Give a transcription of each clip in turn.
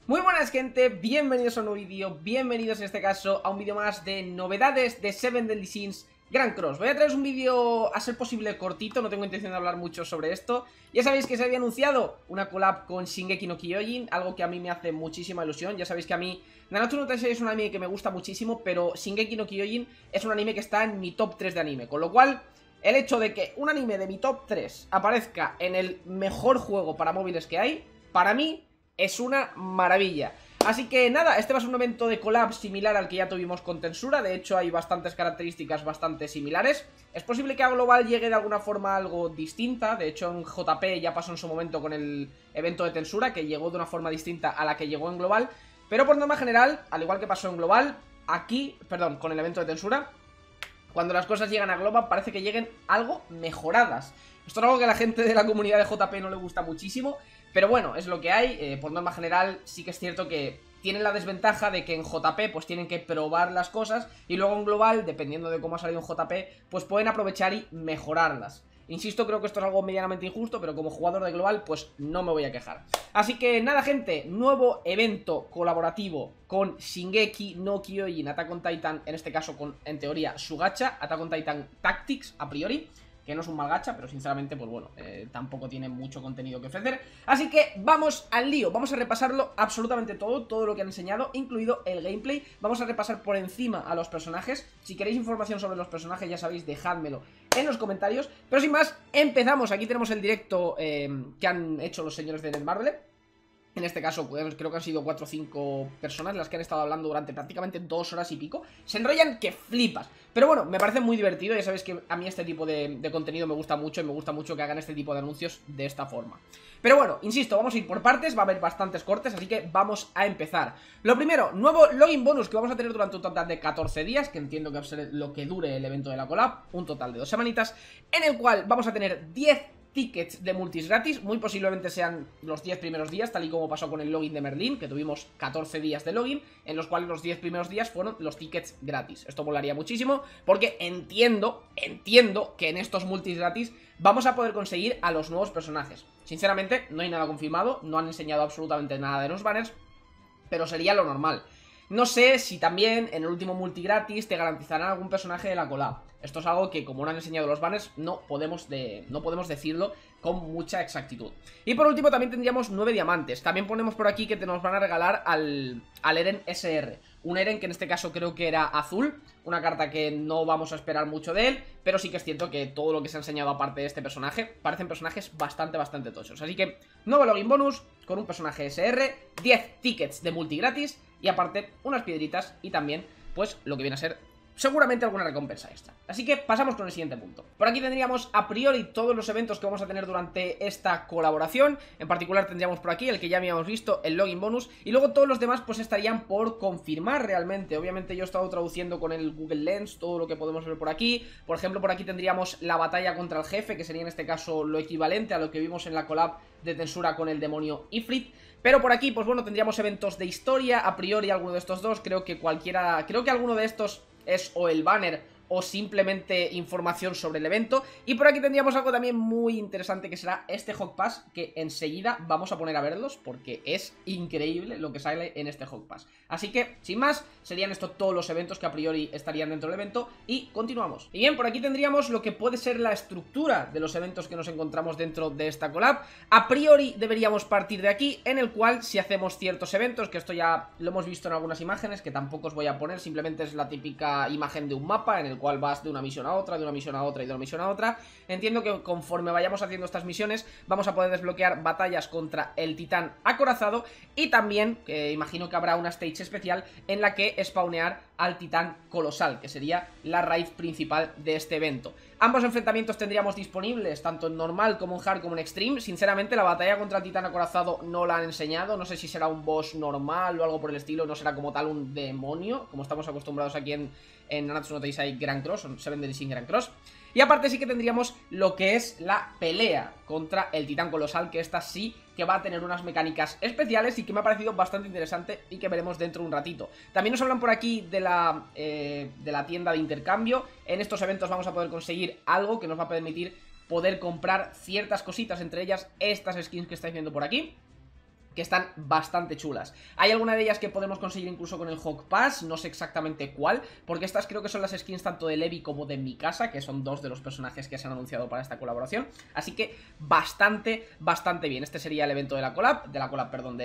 Muy buenas gente, bienvenidos a un nuevo vídeo, bienvenidos en este caso a un vídeo más de novedades de Seven Deadly Sins Grand Cross. Voy a traeros un vídeo a ser posible cortito, no tengo intención de hablar mucho sobre esto. Ya sabéis que se había anunciado una collab con Shingeki no Kyojin, algo que a mí me hace muchísima ilusión. Ya sabéis que a mí Nanatsu no Taizai es un anime que me gusta muchísimo, pero Shingeki no Kyojin es un anime que está en mi top 3 de anime, con lo cual el hecho de que un anime de mi top 3 aparezca en el mejor juego para móviles que hay, para mí es una maravilla. Así que nada, este va a ser un evento de collab similar al que ya tuvimos con Tensura. De hecho hay bastantes características bastante similares. Es posible que a Global llegue de alguna forma algo distinta. De hecho en JP ya pasó en su momento con el evento de Tensura, que llegó de una forma distinta a la que llegó en Global. Pero por norma general, al igual que pasó en Global, aquí, perdón, con el evento de Tensura, cuando las cosas llegan a Global parece que lleguen algo mejoradas. Esto es algo que a la gente de la comunidad de JP no le gusta muchísimo, pero bueno, es lo que hay. Por norma general sí que es cierto que tienen la desventaja de que en JP pues tienen que probar las cosas y luego en Global, dependiendo de cómo ha salido en JP, pues pueden aprovechar y mejorarlas. Insisto, creo que esto es algo medianamente injusto, pero como jugador de Global pues no me voy a quejar. Así que nada gente, nuevo evento colaborativo con Shingeki no Kyojin Attack on Titan, en este caso con, en teoría, su gacha, Attack on Titan Tactics, a priori, que no es un mal gacha, pero sinceramente, pues bueno, tampoco tiene mucho contenido que ofrecer. Así que vamos al lío, vamos a repasarlo absolutamente todo lo que han enseñado, incluido el gameplay. Vamos a repasar por encima a los personajes. Si queréis información sobre los personajes, ya sabéis, dejádmelo en los comentarios. Pero sin más, empezamos. Aquí tenemos el directo que han hecho los señores de Netmarble. En este caso, pues, creo que han sido 4 o 5 personas las que han estado hablando durante prácticamente 2 horas y pico. Se enrollan que flipas. Pero bueno, me parece muy divertido. Ya sabéis que a mí este tipo de contenido me gusta mucho. Y me gusta mucho que hagan este tipo de anuncios de esta forma. Pero bueno, insisto, vamos a ir por partes. Va a haber bastantes cortes, así que vamos a empezar. Lo primero, nuevo login bonus que vamos a tener durante un total de 14 días. Que entiendo que va a ser lo que dure el evento de la collab. Un total de 2 semanitas. En el cual vamos a tener 10 tickets de multis gratis, muy posiblemente sean los 10 primeros días, tal y como pasó con el login de Merlin, que tuvimos 14 días de login, en los cuales los 10 primeros días fueron los tickets gratis. Esto molaría muchísimo, porque entiendo que en estos multis gratis vamos a poder conseguir a los nuevos personajes. Sinceramente, no hay nada confirmado, no han enseñado absolutamente nada de los banners, pero sería lo normal. No sé si también en el último multi gratis te garantizarán algún personaje de la collab. Esto es algo que, como no han enseñado los banners, no podemos decirlo con mucha exactitud. Y por último también tendríamos 9 diamantes. También ponemos por aquí que te nos van a regalar al Eren SR. Un Eren que en este caso creo que era azul. Una carta que no vamos a esperar mucho de él, pero sí que es cierto que todo lo que se ha enseñado aparte de este personaje parecen personajes bastante tochos. Así que nuevo login bonus con un personaje SR, 10 tickets de multi gratis y aparte unas piedritas y también pues lo que viene a ser seguramente alguna recompensa extra. Así que pasamos con el siguiente punto. Por aquí tendríamos a priori todos los eventos que vamos a tener durante esta colaboración. En particular tendríamos por aquí el que ya habíamos visto, el login bonus. Y luego todos los demás pues estarían por confirmar realmente. Obviamente yo he estado traduciendo con el Google Lens todo lo que podemos ver por aquí. Por ejemplo, por aquí tendríamos la batalla contra el jefe, que sería en este caso lo equivalente a lo que vimos en la collab de Tensura con el demonio Ifrit. Pero por aquí, pues bueno, tendríamos eventos de historia. A priori alguno de estos dos, creo que alguno de estos es o el banner o simplemente información sobre el evento. Y por aquí tendríamos algo también muy interesante, que será este Hog Pass, que enseguida vamos a poner a verlos porque es increíble lo que sale en este Hog Pass. Así que, sin más, serían estos todos los eventos que a priori estarían dentro del evento. Y continuamos. Y bien, por aquí tendríamos lo que puede ser la estructura de los eventos que nos encontramos dentro de esta collab. A priori deberíamos partir de aquí, en el cual si hacemos ciertos eventos, que esto ya lo hemos visto en algunas imágenes, que tampoco os voy a poner, simplemente es la típica imagen de un mapa en el cual vas de una misión a otra, de una misión a otra y de una misión a otra. Entiendo que conforme vayamos haciendo estas misiones vamos a poder desbloquear batallas contra el titán acorazado y también, imagino que habrá una stage especial en la que spawnear al titán colosal, que sería la raíz principal de este evento. Ambos enfrentamientos tendríamos disponibles tanto en normal como en hard como en extreme. Sinceramente la batalla contra el titán acorazado no la han enseñado, no sé si será un boss normal o algo por el estilo, no será como tal un demonio, como estamos acostumbrados aquí en Nanatsu no Taizai Grand Cross, o Seven Deadly Sins Grand Cross. Y aparte sí que tendríamos lo que es la pelea contra el titán colosal, que esta sí que va a tener unas mecánicas especiales y que me ha parecido bastante interesante y que veremos dentro de un ratito. También nos hablan por aquí de la tienda de intercambio. En estos eventos vamos a poder conseguir algo que nos va a permitir poder comprar ciertas cositas, entre ellas estas skins que estáis viendo por aquí, que están bastante chulas. Hay alguna de ellas que podemos conseguir incluso con el Hawk Pass, no sé exactamente cuál, porque estas creo que son las skins tanto de Levi como de Mikasa, que son dos de los personajes que se han anunciado para esta colaboración, así que bastante bien. Este sería el evento de la collab, perdón,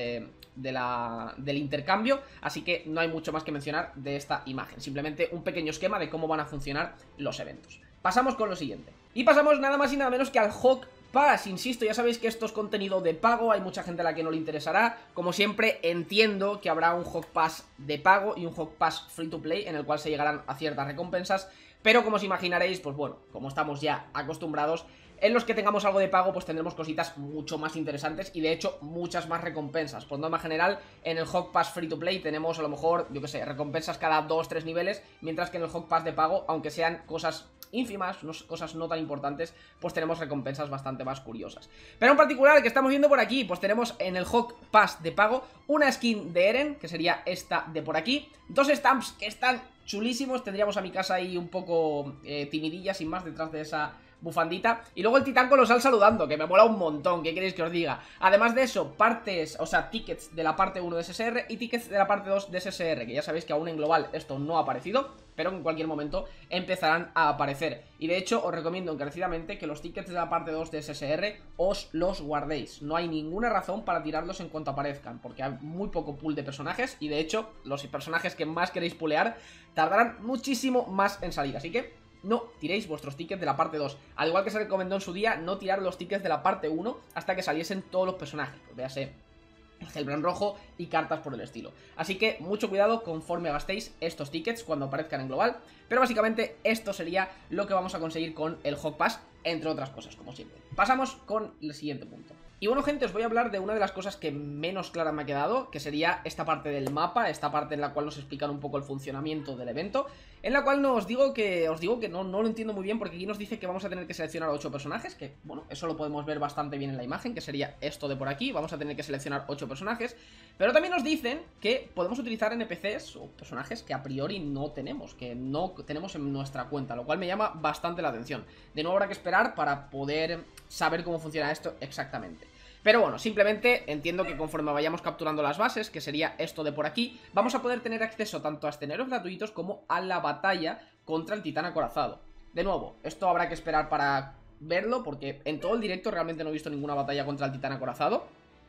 del intercambio, así que no hay mucho más que mencionar de esta imagen, simplemente un pequeño esquema de cómo van a funcionar los eventos. Pasamos con lo siguiente, y pasamos nada más y nada menos que al Hawk Pass. Insisto, ya sabéis que esto es contenido de pago, hay mucha gente a la que no le interesará. Como siempre, entiendo que habrá un Hawk Pass de pago y un Hawk Pass free to play, en el cual se llegarán a ciertas recompensas, pero como os imaginaréis, pues bueno, como estamos ya acostumbrados, en los que tengamos algo de pago, pues tendremos cositas mucho más interesantes y de hecho muchas más recompensas. Por norma general, en el Hawk Pass free to play tenemos a lo mejor, yo que sé, recompensas cada 2-3 niveles, mientras que en el Hawk Pass de pago, aunque sean cosas ínfimas, cosas no tan importantes, pues tenemos recompensas bastante más curiosas. Pero en particular, que estamos viendo por aquí, pues tenemos en el Hawk Pass de pago una skin de Eren, que sería esta de por aquí, dos stamps que están chulísimos, tendríamos a Mikasa ahí un poco timidilla, sin más, detrás de esa bufandita, y luego el titán colosal saludando, que me mola un montón, ¿qué queréis que os diga? Además de eso, partes, o sea, tickets de la parte 1 de SSR y tickets de la parte 2 de SSR, que ya sabéis que aún en global esto no ha aparecido, pero en cualquier momento empezarán a aparecer. Y de hecho os recomiendo encarecidamente que los tickets de la parte 2 de SSR os los guardéis. No hay ninguna razón para tirarlos en cuanto aparezcan, porque hay muy poco pool de personajes y de hecho los personajes que más queréis pulear tardarán muchísimo más en salir, así que no tiréis vuestros tickets de la parte 2. Al igual que se recomendó en su día, no tirar los tickets de la parte 1 hasta que saliesen todos los personajes. Pues véase el Hellbrand rojo y cartas por el estilo. Así que mucho cuidado conforme gastéis estos tickets cuando aparezcan en global. Pero básicamente esto sería lo que vamos a conseguir con el Hawk Pass, entre otras cosas, como siempre. Pasamos con el siguiente punto. Y bueno, gente, os voy a hablar de una de las cosas que menos clara me ha quedado, que sería esta parte del mapa, esta parte en la cual nos explican un poco el funcionamiento del evento, en la cual os digo que no lo entiendo muy bien, porque aquí nos dice que vamos a tener que seleccionar 8 personajes, que bueno, eso lo podemos ver bastante bien en la imagen, que sería esto de por aquí, vamos a tener que seleccionar 8 personajes, pero también nos dicen que podemos utilizar NPCs o personajes que a priori no tenemos, que no tenemos en nuestra cuenta, lo cual me llama bastante la atención. De nuevo habrá que esperar para poder saber cómo funciona esto exactamente. Pero bueno, simplemente entiendo que conforme vayamos capturando las bases, que sería esto de por aquí, vamos a poder tener acceso tanto a escenarios gratuitos como a la batalla contra el titán acorazado. De nuevo, esto habrá que esperar para verlo, porque en todo el directo realmente no he visto ninguna batalla contra el titán acorazado.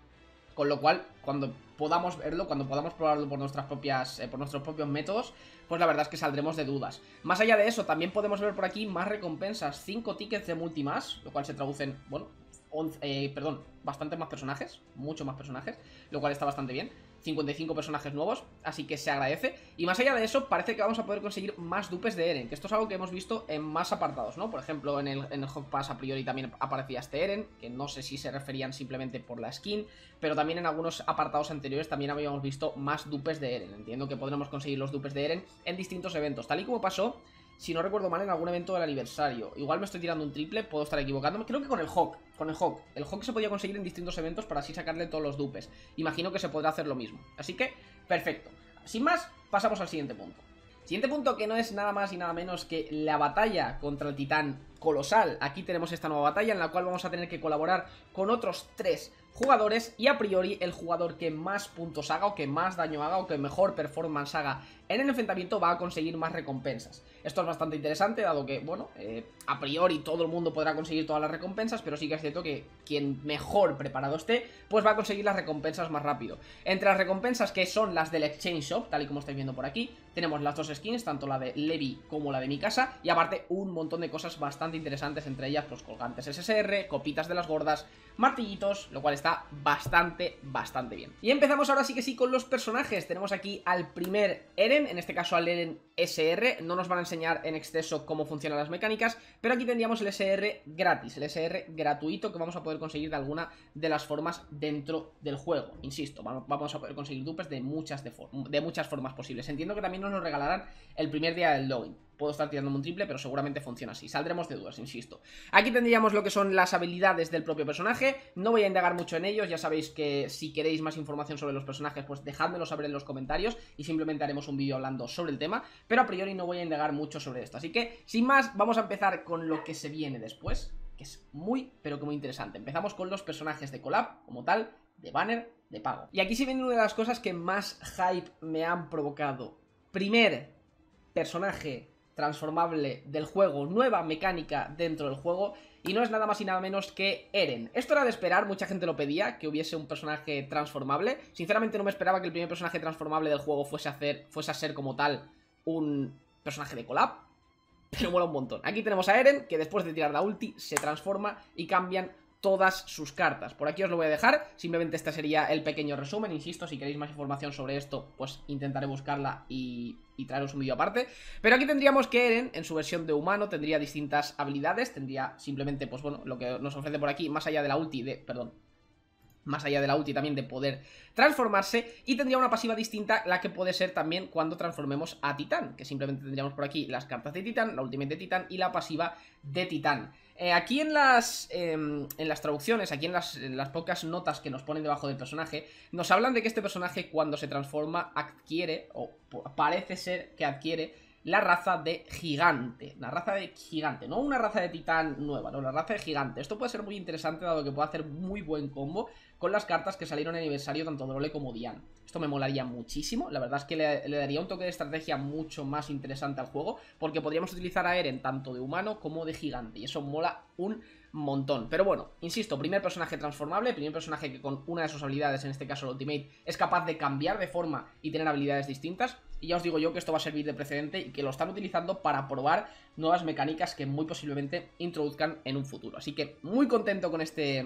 Con lo cual, cuando podamos verlo, cuando podamos probarlo por nuestros propios métodos, pues la verdad es que saldremos de dudas. Más allá de eso, también podemos ver por aquí más recompensas, 5 tickets de multimass, lo cual se traducen, bueno, bastantes más personajes, mucho más personajes, lo cual está bastante bien. 55 personajes nuevos, así que se agradece. Y más allá de eso, parece que vamos a poder conseguir más dupes de Eren, que esto es algo que hemos visto en más apartados, ¿no? Por ejemplo, en el Hawk Pass a priori también aparecía este Eren, que no sé si se referían simplemente por la skin, pero también en algunos apartados anteriores también habíamos visto más dupes de Eren. Entiendo que podremos conseguir los dupes de Eren en distintos eventos, tal y como pasó, si no recuerdo mal, en algún evento del aniversario. Igual me estoy tirando un triple, puedo estar equivocándome. Creo que con el Hawk. El Hawk se podía conseguir en distintos eventos para así sacarle todos los dupes. Imagino que se podrá hacer lo mismo. Así que, perfecto. Sin más, pasamos al siguiente punto. Siguiente punto, que no es nada más y nada menos que la batalla contra el titán colosal. Aquí tenemos esta nueva batalla en la cual vamos a tener que colaborar con otros 3 jugadores, y a priori el jugador que más puntos haga o que más daño haga o que mejor performance haga en el enfrentamiento va a conseguir más recompensas. Esto es bastante interesante, dado que, bueno, a priori todo el mundo podrá conseguir todas las recompensas, pero sí que es cierto que quien mejor preparado esté, pues va a conseguir las recompensas más rápido. Entre las recompensas, que son las del Exchange Shop, tal y como estáis viendo por aquí, tenemos las 2 skins, tanto la de Levi como la de Mikasa, y aparte un montón de cosas bastante interesantes, entre ellas los colgantes SSR, copitas de las gordas, martillitos, lo cual está bastante bien. Y empezamos ahora sí que sí con los personajes. Tenemos aquí al primer Eren, en este caso al Eren SR. No nos van a enseñar en exceso cómo funcionan las mecánicas, pero aquí tendríamos el SR gratis, el SR gratuito, que vamos a poder conseguir de alguna de las formas dentro del juego. Insisto, vamos a poder conseguir dupes de muchas formas posibles. Entiendo que también nos lo regalarán el primer día del login. Puedo estar tirándome un triple, pero seguramente funciona así. Saldremos de dudas, insisto. Aquí tendríamos lo que son las habilidades del propio personaje. No voy a indagar mucho en ellos. Ya sabéis que si queréis más información sobre los personajes, pues dejádmelo saber en los comentarios y simplemente haremos un vídeo hablando sobre el tema. Pero a priori no voy a indagar mucho sobre esto. Así que, sin más, vamos a empezar con lo que se viene después, que es muy, pero que muy interesante. Empezamos con los personajes de collab, como tal, de banner, de pago. Y aquí sí viene una de las cosas que más hype me han provocado. Primer personaje transformable del juego, nueva mecánica dentro del juego, y no es nada más y nada menos que Eren. Esto era de esperar, mucha gente lo pedía, que hubiese un personaje transformable. Sinceramente no me esperaba que el primer personaje transformable del juego fuese a ser como tal un personaje de collab, pero mola un montón. Aquí tenemos a Eren, que después de tirar la ulti se transforma y cambian todas sus cartas. Por aquí os lo voy a dejar, simplemente este sería el pequeño resumen. Insisto, si queréis más información sobre esto, pues intentaré buscarla y traeros un vídeo aparte. Pero aquí tendríamos que Eren, en su versión de humano, tendría distintas habilidades. Tendría simplemente, pues bueno, lo que nos ofrece por aquí, más allá de la ulti más allá de la ulti también de poder transformarse, y tendría una pasiva distinta, la que puede ser también cuando transformemos a Titán, que simplemente tendríamos por aquí las cartas de Titán, la ultimate de Titán y la pasiva de Titán. Aquí en las traducciones, aquí en las pocas notas que nos ponen debajo del personaje, nos hablan de que este personaje cuando se transforma adquiere, o parece ser que adquiere, la raza de gigante. La raza de gigante, no una raza de titán nueva, no, la raza de gigante. Esto puede ser muy interesante, dado que puede hacer muy buen combo con las cartas que salieron en aniversario, tanto Drole como Dian. Esto me molaría muchísimo. La verdad es que le daría un toque de estrategia mucho más interesante al juego, porque podríamos utilizar a Eren tanto de humano como de gigante, y eso mola un montón. Pero bueno, insisto, primer personaje transformable, primer personaje que con una de sus habilidades, en este caso el Ultimate, es capaz de cambiar de forma y tener habilidades distintas. Y ya os digo yo que esto va a servir de precedente y que lo están utilizando para probar nuevas mecánicas que muy posiblemente introduzcan en un futuro. Así que muy contento con este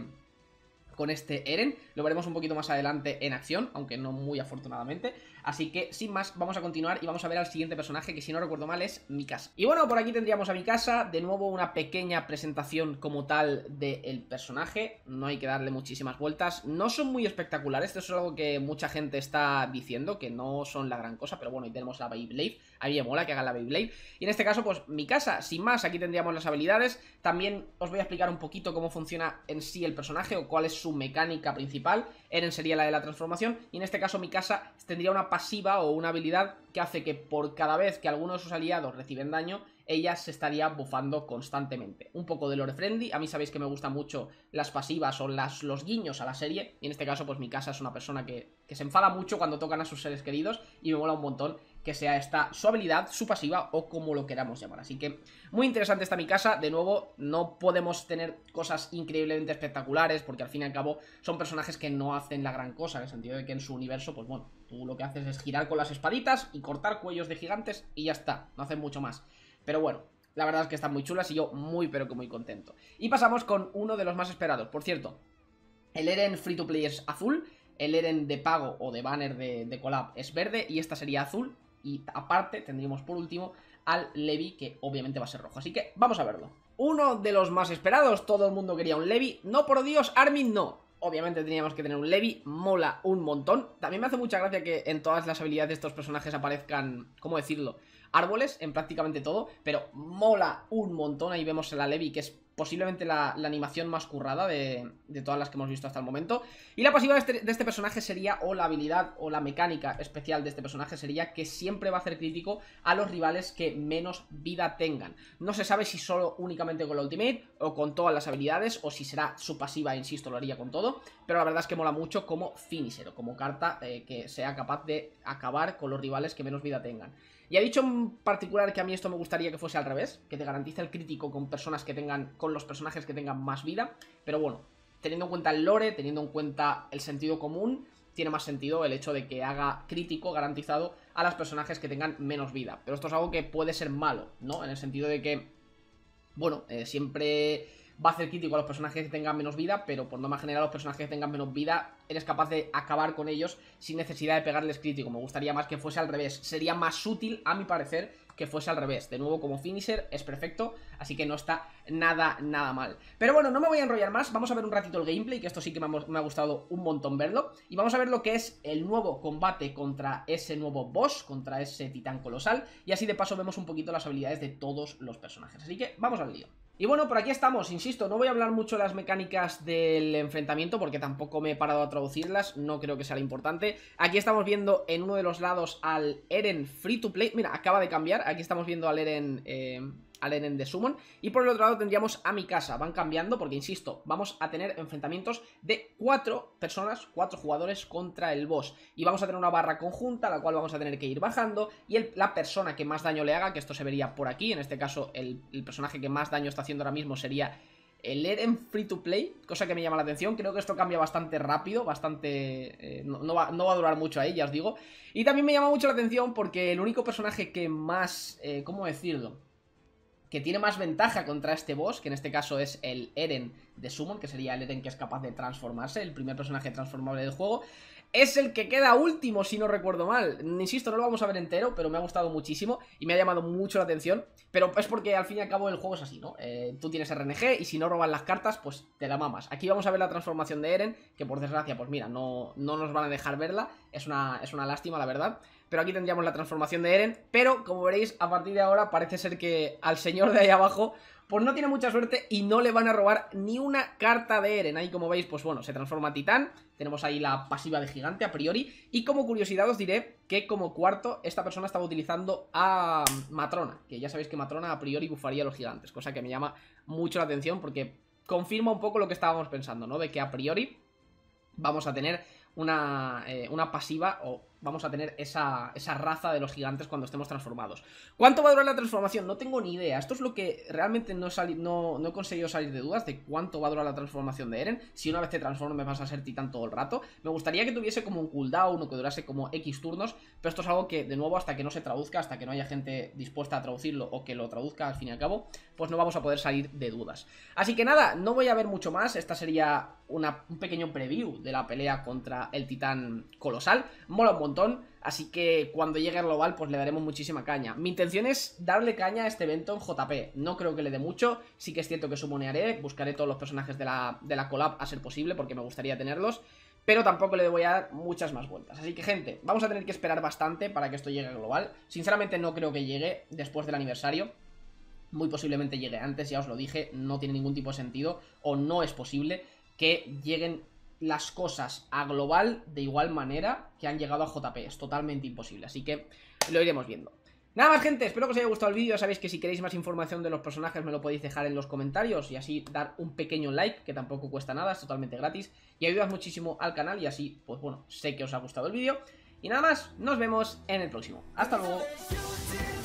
Eren. Lo veremos un poquito más adelante en acción, aunque no muy afortunadamente. Así que sin más, vamos a continuar y vamos a ver al siguiente personaje, que si no recuerdo mal es Mikasa. Y bueno, por aquí tendríamos a Mikasa. De nuevo una pequeña presentación como tal del personaje. No hay que darle muchísimas vueltas. No son muy espectaculares, esto es algo que mucha gente está diciendo, que no son la gran cosa. Pero bueno, ahí tenemos la Beyblade. A mí me mola que hagan la Beyblade. Y en este caso, pues Mikasa, sin más, aquí tendríamos las habilidades. También os voy a explicar un poquito cómo funciona en sí el personaje, o cuál es su mecánica principal. Eren sería la de la transformación, y en este caso Mikasa tendría una pasiva o una habilidad que hace que por cada vez que alguno de sus aliados reciben daño, ella se estaría bufando constantemente. Un poco de lore friendly. A mí sabéis que me gustan mucho las pasivas o los guiños a la serie, y en este caso pues Mikasa es una persona que se enfada mucho cuando tocan a sus seres queridos, y me mola un montón que sea esta su habilidad, su pasiva, o como lo queramos llamar. Así que muy interesante esta Mikasa. De nuevo, no podemos tener cosas increíblemente espectaculares, porque al fin y al cabo son personajes que no hacen la gran cosa, en el sentido de que en su universo, pues bueno, tú lo que haces es girar con las espaditas y cortar cuellos de gigantes y ya está, no hacen mucho más. Pero bueno, la verdad es que están muy chulas y yo muy pero que muy contento. Y pasamos con uno de los más esperados. Por cierto, el Eren Free to Play es azul, el Eren de pago o de banner de collab es verde, y esta sería azul. Y aparte tendríamos por último al Levi, que obviamente va a ser rojo. Así que vamos a verlo. Uno de los más esperados, todo el mundo quería un Levi. No, por Dios, Armin no. Obviamente teníamos que tener un Levi, mola un montón. También me hace mucha gracia que en todas las habilidades de estos personajes aparezcan, ¿cómo decirlo?, árboles en prácticamente todo, pero mola un montón. Ahí vemos a la Levi, que es posiblemente la animación más currada de todas las que hemos visto hasta el momento. Y la pasiva de este personaje sería, o la habilidad o la mecánica especial de este personaje sería, que siempre va a hacer crítico a los rivales que menos vida tengan. No se sabe si solo únicamente con la ultimate o con todas las habilidades, o si será su pasiva, insisto, lo haría con todo. Pero la verdad es que mola mucho como finisher, o como carta que sea capaz de acabar con los rivales que menos vida tengan. Y ha dicho en particular que a mí esto me gustaría que fuese al revés, que te garantice el crítico con los personajes que tengan más vida. Pero bueno, teniendo en cuenta el lore, teniendo en cuenta el sentido común, tiene más sentido el hecho de que haga crítico garantizado a los personajes que tengan menos vida. Pero esto es algo que puede ser malo, ¿no? En el sentido de que, bueno, siempre va a hacer crítico a los personajes que tengan menos vida, pero por norma general los personajes que tengan menos vida eres capaz de acabar con ellos sin necesidad de pegarles crítico. Me gustaría más que fuese al revés. Sería más útil, a mi parecer, que fuese al revés. De nuevo, como finisher es perfecto, así que no está nada mal. Pero bueno, no me voy a enrollar más. Vamos a ver un ratito el gameplay, que esto sí que me ha gustado un montón verlo. Y vamos a ver lo que es el nuevo combate contra ese nuevo boss, contra ese titán colosal. Y así de paso vemos un poquito las habilidades de todos los personajes. Así que vamos al lío. Y bueno, por aquí estamos, insisto, no voy a hablar mucho de las mecánicas del enfrentamiento porque tampoco me he parado a traducirlas, no creo que sea lo importante. Aquí estamos viendo en uno de los lados al Eren Free to Play, mira, acaba de cambiar, aquí estamos viendo al Eren al Eren de Summon. Y por el otro lado tendríamos a Mikasa. Van cambiando porque, insisto, vamos a tener enfrentamientos de 4 personas, 4 jugadores contra el boss. Y vamos a tener una barra conjunta, la cual vamos a tener que ir bajando. Y la persona que más daño le haga, que esto se vería por aquí, en este caso el personaje que más daño está haciendo ahora mismo sería el Eren Free to Play, cosa que me llama la atención. Creo que esto cambia bastante rápido, bastante... no va a durar mucho ahí, ya os digo. Y también me llama mucho la atención porque el único personaje que más... ¿cómo decirlo? Que tiene más ventaja contra este boss, que en este caso es el Eren de Summon, que sería el Eren que es capaz de transformarse, el primer personaje transformable del juego, es el que queda último, si no recuerdo mal. Insisto, no lo vamos a ver entero, pero me ha gustado muchísimo y me ha llamado mucho la atención. Pero es porque al fin y al cabo el juego es así, ¿no? Tú tienes RNG y si no roban las cartas, pues te la mamas. Aquí vamos a ver la transformación de Eren, que por desgracia, pues mira, no nos van a dejar verla. Es una lástima, la verdad. Pero aquí tendríamos la transformación de Eren. Pero, como veréis, a partir de ahora parece ser que al señor de ahí abajo pues no tiene mucha suerte y no le van a robar ni una carta de Eren. Ahí, como veis, pues bueno, se transforma a Titán. Tenemos ahí la pasiva de Gigante a priori. Y como curiosidad os diré que como cuarto esta persona estaba utilizando a Matrona, que ya sabéis que Matrona a priori bufaría a los gigantes, cosa que me llama mucho la atención porque confirma un poco lo que estábamos pensando, ¿no? De que a priori vamos a tener una pasiva o vamos a tener esa raza de los gigantes cuando estemos transformados. ¿Cuánto va a durar la transformación? No tengo ni idea. Esto es lo que realmente no he conseguido salir de dudas de cuánto va a durar la transformación de Eren. Si una vez te transformo me vas a ser titán todo el rato. Me gustaría que tuviese como un cooldown o que durase como X turnos, pero esto es algo que, de nuevo, hasta que no se traduzca, hasta que no haya gente dispuesta a traducirlo o que lo traduzca al fin y al cabo, pues no vamos a poder salir de dudas. Así que nada, no voy a ver mucho más. Esta sería un pequeño preview de la pelea contra el titán colosal. Mola un montón. Así que cuando llegue al global pues le daremos muchísima caña. Mi intención es darle caña a este evento en JP. No creo que le dé mucho. Sí que es cierto que sumonearé. Buscaré todos los personajes de la collab a ser posible porque me gustaría tenerlos. Pero tampoco le voy a dar muchas más vueltas. Así que, gente, vamos a tener que esperar bastante para que esto llegue al global. Sinceramente no creo que llegue después del aniversario. Muy posiblemente llegue antes, ya os lo dije. No tiene ningún tipo de sentido o no es posible que lleguen las cosas a global de igual manera que han llegado a JP. Es totalmente imposible, así que lo iremos viendo. Nada más, gente, espero que os haya gustado el vídeo. Ya sabéis que si queréis más información de los personajes me lo podéis dejar en los comentarios y así dar un pequeño like, que tampoco cuesta nada, es totalmente gratis y ayudas muchísimo al canal y así, pues bueno, sé que os ha gustado el vídeo. Y nada más, nos vemos en el próximo. Hasta luego.